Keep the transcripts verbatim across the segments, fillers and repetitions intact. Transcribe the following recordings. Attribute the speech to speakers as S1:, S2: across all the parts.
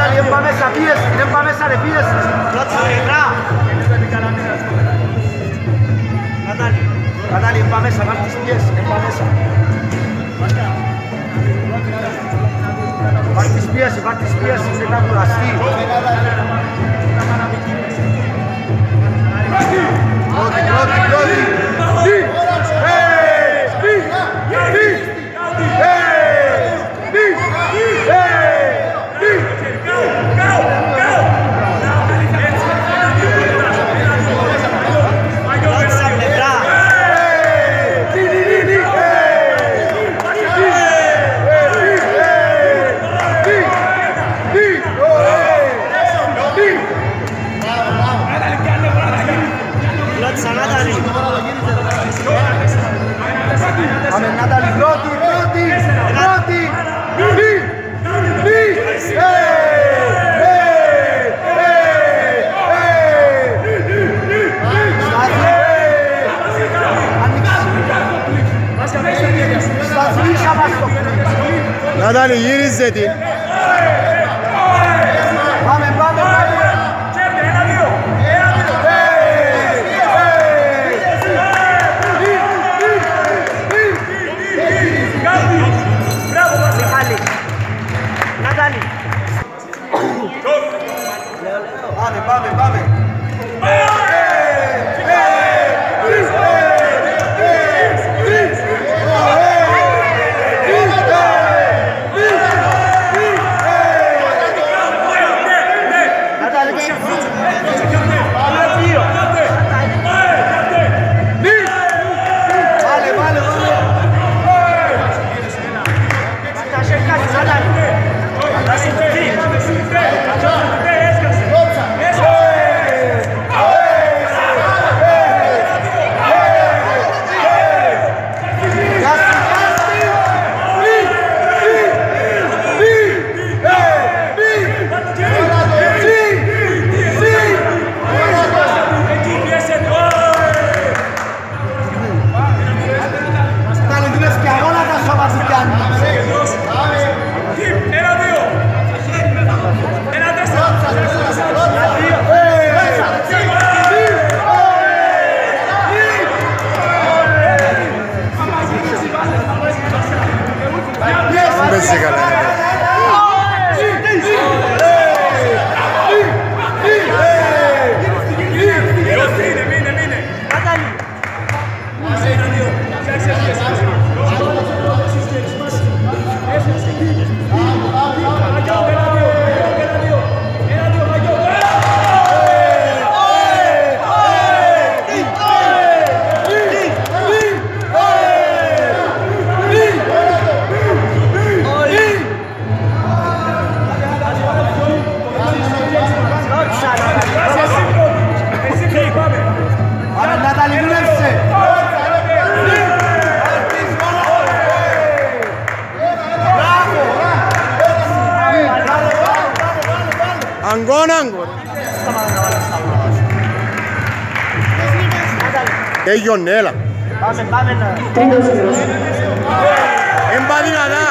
S1: Νάταλη, έμπα μέσα, πίεση, έμπα μέσα ρε πίεση. Ρώτσα, γετρά. Νάταλη, Νάταλη, έμπα μέσα, βάλ' τις πίεση, έμπα μέσα. Βάλ' τις πίεση, βάλ' τις πίεση, δεν θα κουραστεί. Πρώτη, πρώτη, πρώτη. Πάμε Νάταλη, πρώτη, πρώτη, πρώτη, μη, μη,
S2: Νάταλη, γύριζε την.
S1: Πάμε, πάμε, πάμε. Πάμε, πάμε, πάμε.
S2: Αγκόν, αγκόν. Έγινε, έλα.
S1: Πάμε, πάμε να...
S2: Έμπα δυνατά.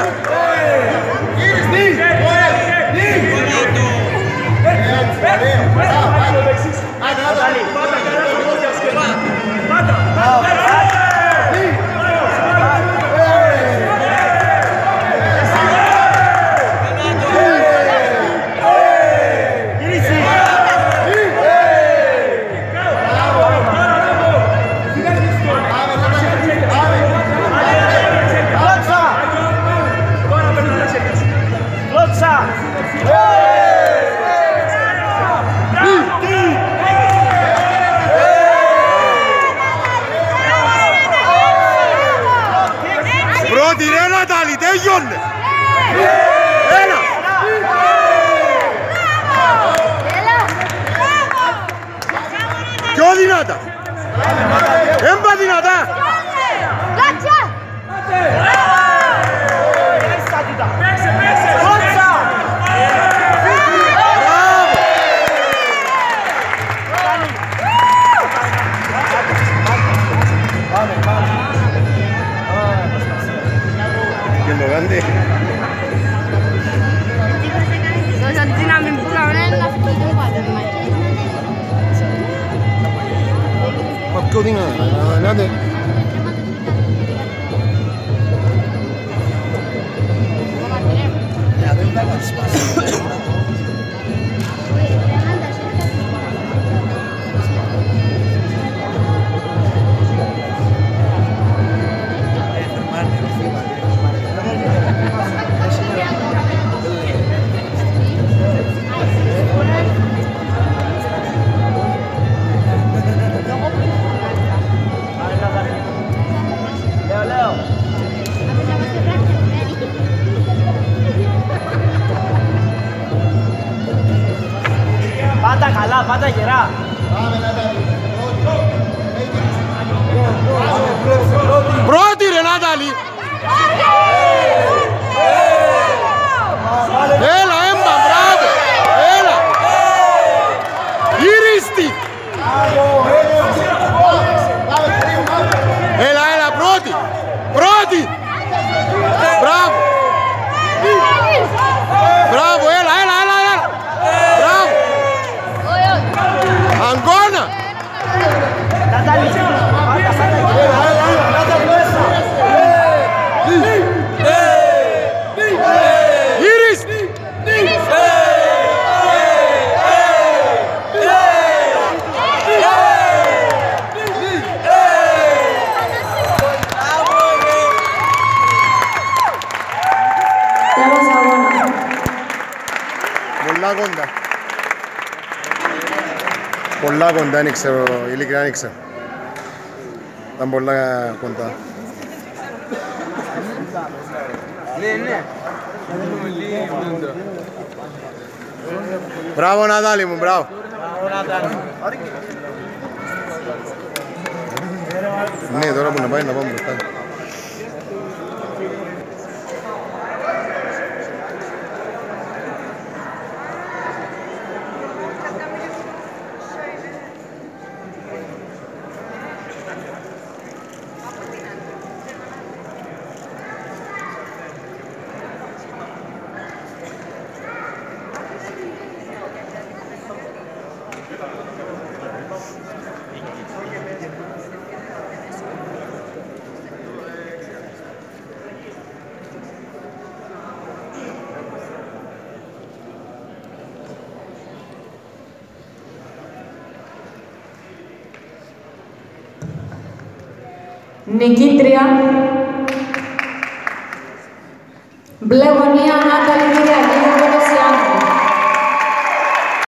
S2: Μα πιο δυνατά, άντε.
S1: Πάτα καλά, πάτα γερά.
S2: Πρώτη ρε Νάταλη. Έλα έμπα, μπράβο. Έλα. Γυρίστη. Έλα, έλα, πρώτη. Πρώτη. Μπράβο. Μπράβο, έλα, έλα, έλα, έλα. Μπράβο. Αγκώνα.
S1: Νατάλη, πάτα, πάτα γερά. Πάτα μέσα.
S2: Γυρίστη. Πολλά κοντά. Πολλά κοντά, δεν ξέρω, ειλικρινά δεν ξέρω. Ήταν πολλά κοντά.
S3: Ναι, ναι.
S2: Μπράβο Νατάλη μου, μπράβο. Ναι, τώρα που να πάει να πάμε μπροστά.
S4: Νικήτρια, μπλε γωνία, Νάταλη